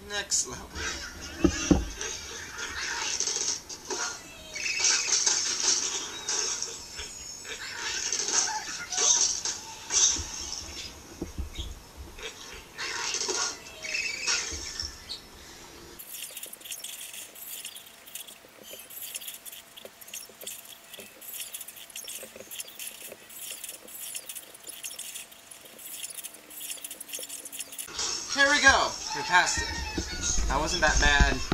Next level. Here we go! We passed it. That wasn't that bad.